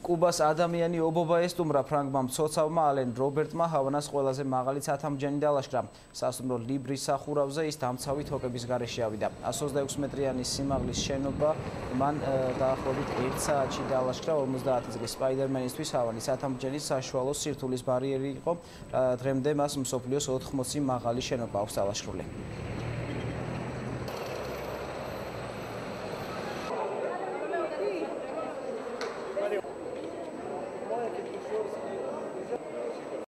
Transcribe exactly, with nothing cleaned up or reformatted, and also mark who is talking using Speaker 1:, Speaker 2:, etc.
Speaker 1: კუბას ადამიანი ობობა ესტუმრა ფრანგმა მცოცავმა ალენ რობერტმა ჰავანას ყველაზე მაღალი ცათამბჯენი დალაშქრა. სასტუმრო ლიბრის სახურავზე ის დამცავი თოკების გარეშე ავიდა. εκατს ოცდაექვსი მეტრიანი სიმაღლის შენობა მან დაახლოებით ერთ საათში დალაშქრა. ორმოცდაათი წლის სპაიდერმენისთვის ჰავანის ცათამბჯენის საშუალო სირთულის ბარიერი იყო. დღემდე მას მსოფლიოს ოთხმოცი მაღალი შენობა აქვს დალაშქრული.